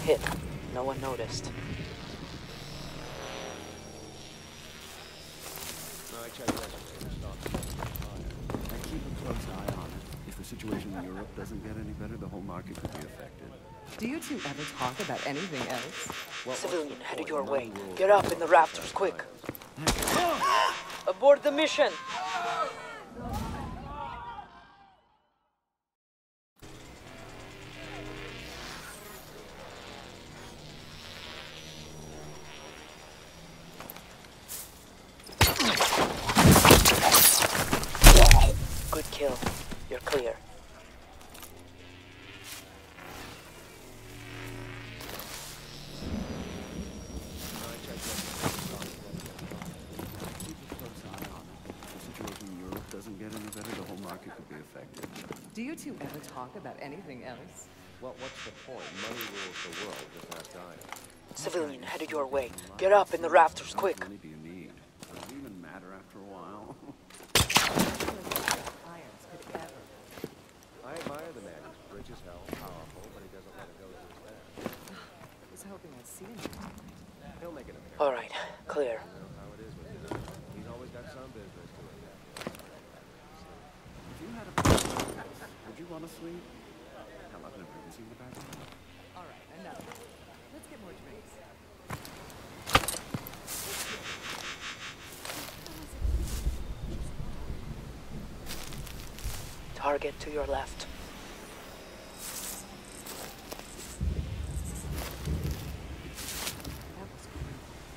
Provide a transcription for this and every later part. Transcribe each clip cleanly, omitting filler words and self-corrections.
hit. No one noticed. I checked yesterday. I keep a close eye on it. If the situation in Europe doesn't get any better, the whole market could be affected. Do you two ever talk about anything else? Civilian headed your way. Get up in the rafters, quick. Abort the mission! Good kill. You're clear. Doesn't get any better, the whole market could be affected. Do you two ever talk about anything else? Well, what's the point? Money rules the world, just ask Diane. Civilian headed your way. Get up in the rafters, quick. How much money do you need? Does it even matter after a while? Irons could ever. I admire the man. He's rich as hell, powerful, but he doesn't let it go to his head. I was hoping I'd see him tonight. He'll make it appear. All right, clear. You know how it is with him. He's always got some business to it. If you had a would you want to sleep? Hell, I've never even seen the back of it. All right, enough. Let's get more drinks. Target to your left. That was great.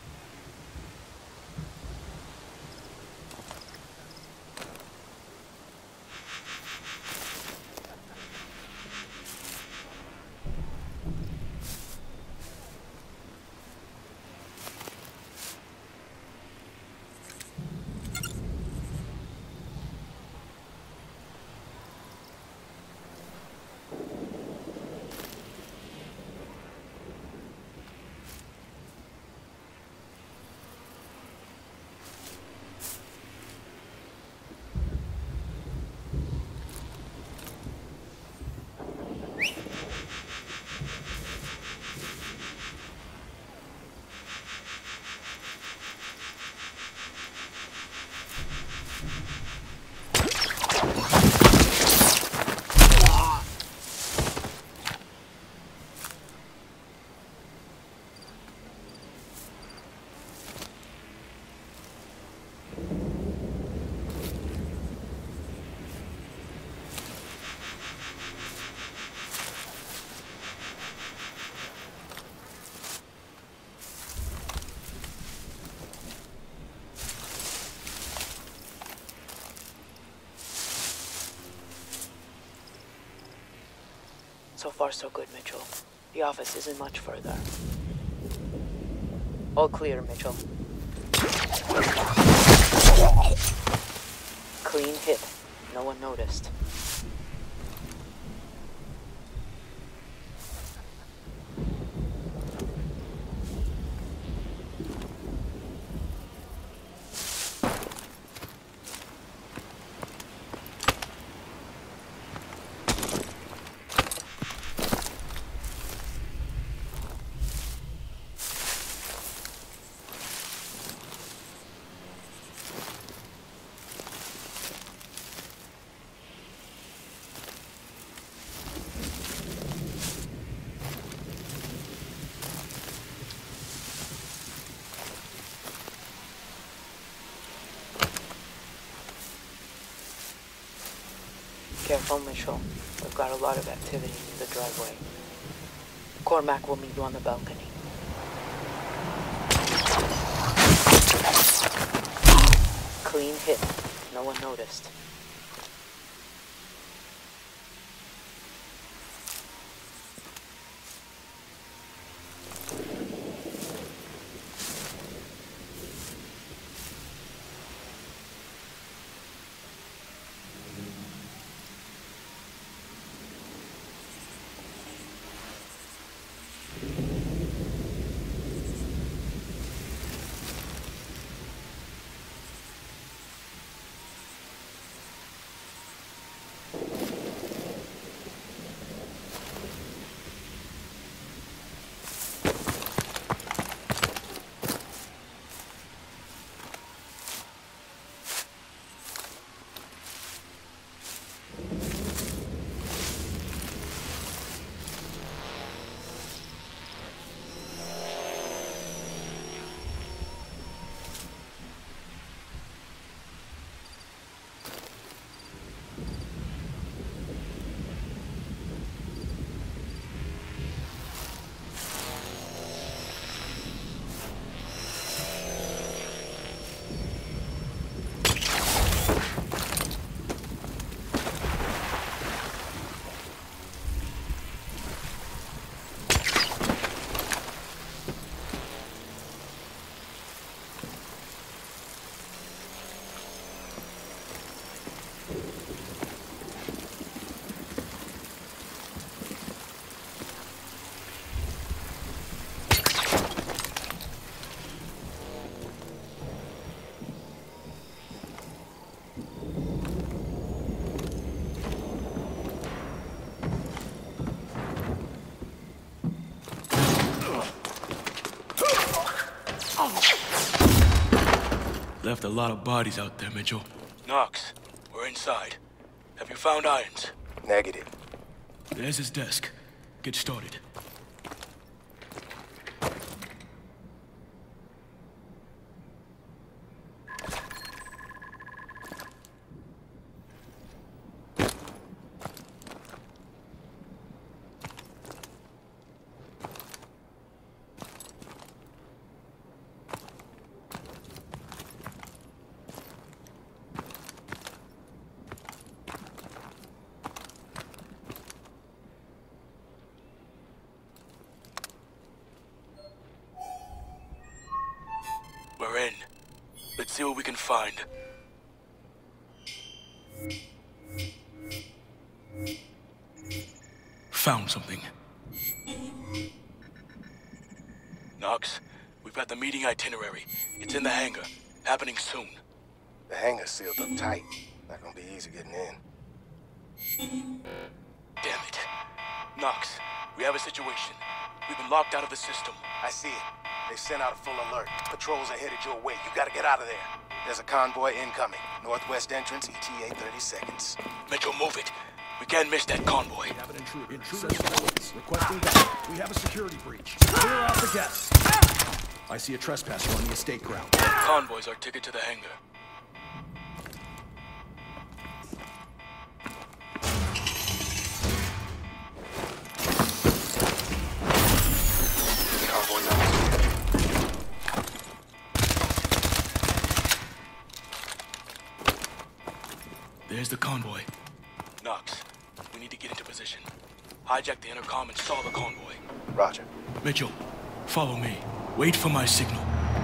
So far, so good, Mitchell. The office isn't much further. All clear, Mitchell. Clean hit. No one noticed. Careful, Mitchell. We've got a lot of activity in the driveway. Cormac will meet you on the balcony. Clean hit. No one noticed. left a lot of bodies out there, Mitchell. Knox, we're inside. Have you found Irons? Negative. There's his desk. Get started. We're in. Let's see what we can find. Found something. Knox, we've got the meeting itinerary. It's in the hangar. Happening soon. The hangar's sealed up tight. Not gonna be easy getting in. Damn it. Knox, we have a situation. We've been locked out of the system. I see it. They sent out a full alert. Patrols are headed your way. You gotta get out of there. There's a convoy incoming. Northwest entrance, ETA 30 seconds. Mitchell, move it. We can't miss that convoy. We have an intruder. Requesting backup. We have a security breach. Clear out the guests. I see a trespasser on the estate ground. Convoy's our ticket to the hangar. There's the convoy. Knox, we need to get into position. Hijack the intercom and stall the convoy. Roger. Mitchell, follow me. Wait for my signal.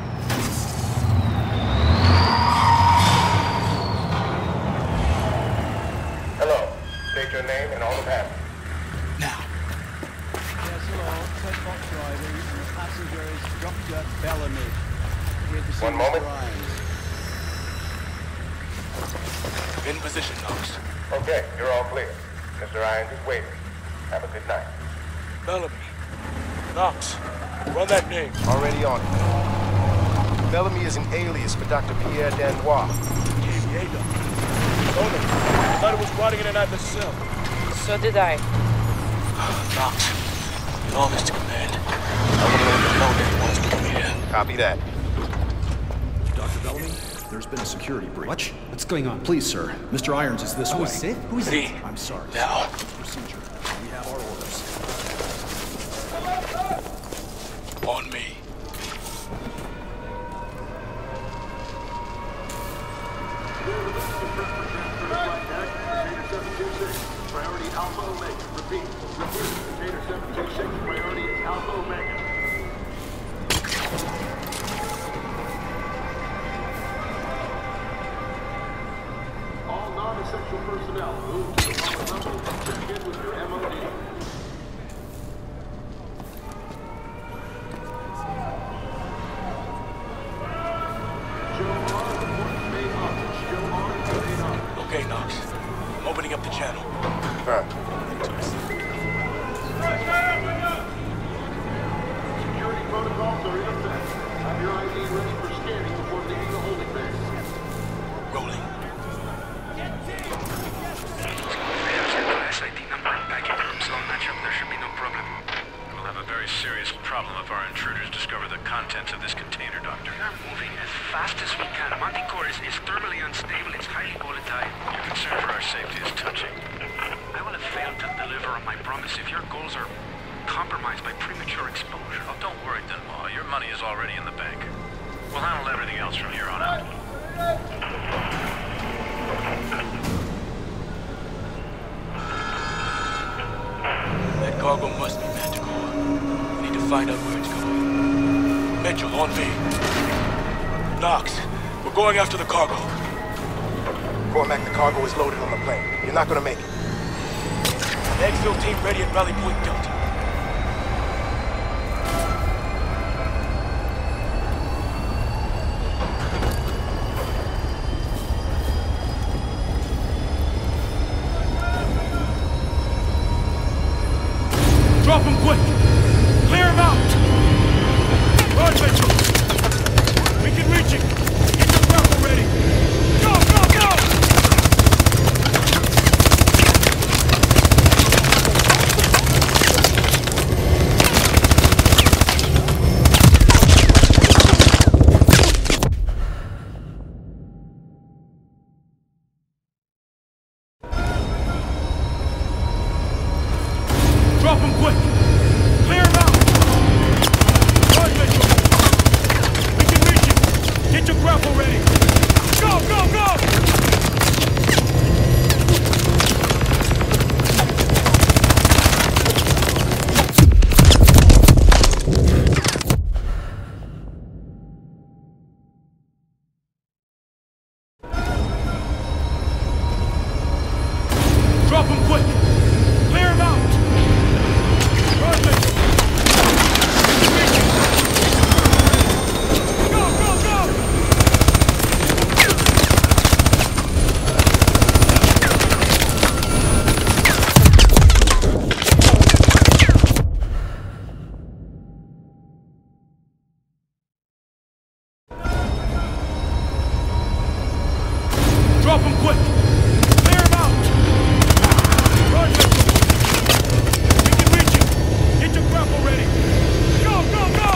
Hello. State your name and all the path. Now. Yes, hello. Ted Fox driving. The passenger is Dr. Bellamy. Here to see One Mr. moment. Irons. In position, Knox. Okay, you're all clear. Mr. Irons is waiting. Have a good night. Bellamy. Knox, run that name. Already on it. Bellamy is an alias for Dr. Pierre Danois. Diego. Told him. I thought it was rotting in another cell. So did I. Knox, get all this to command. I want to let them know that he wants to come here. Copy that. Dr. Bellamy, there's been a security breach. What's going on? Please, sir. Mr. Irons is this way. Sith? Who's Lee. I'm sorry. Now. Procedure. We have our orders. On me. Priority Alpha Omega. Repeat. Container 726. Priority is Alpha Omega. All non-essential personnel move to the lower level and check in with your MOD. Joe R. Report to main office. Joe R. to main office. Okay, Knox. I'm opening up the channel. Security protocols are in effect. Have your ID ready for scanning before leaving the holding base. Rolling. ID number and packing rooms all match up. There should be no problem. We'll have a very serious problem if our intruders discover the contents of this container, Doctor. We're moving as fast as we can. Manticore is thermally unstable. It's highly volatile. Your concern for our safety is touching. I will have failed to deliver on my promise if your goals are compromised by premature exposure. Oh, don't worry, Dunlaw. Your money is already in the bank. We'll handle everything else from here on out. That cargo must be Manticore. We need to find out where it's going. Mitchell, on me. Knox, we're going after the cargo. Cormac, the cargo is loaded on the plane. You're not gonna make it. Exfil team ready at Rally Point Delta. Drop him quick! Clear him out! Run, Mitchell! We can reach him! Get the grapple ready! him quick! Clear him out! Run, Mitchell! We can reach him! Get your grapple ready! Go, go, go!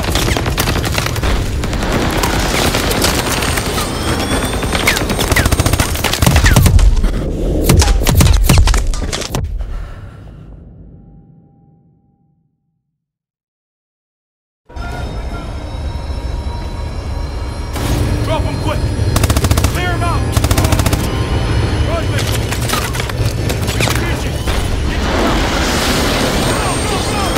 Drop him quick! Clear him out! Run, Mitchell! Reach it! Get your grapple! Go, go, go!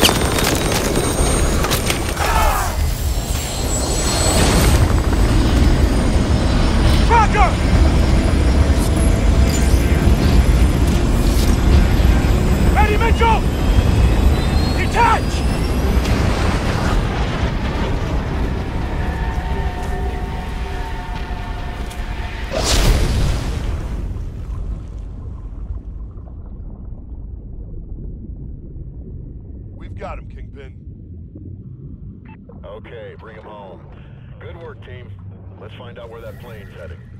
Tracker! Ready, Mitchell! Detach! We've got him, Kingpin. Okay, bring him home. Good work, team. Let's find out where that plane's heading.